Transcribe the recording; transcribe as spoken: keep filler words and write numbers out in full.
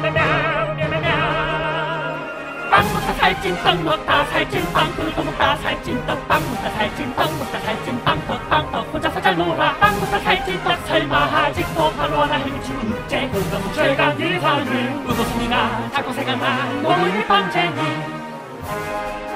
빵 먹다 살찐 떡 먹다 살찐 빵 꿀도 먹다 살찐 떡 빵 먹다 살찐 떡 먹다 살찐 빵떡빵떡 혼자서 잘 놀아 빵 먹다 살찐 떡 설마 아직도 바로 하나 헤매치고 육제 그건 최강 기사를 의도순이가 자꾸 생각나 너무 일방쟁이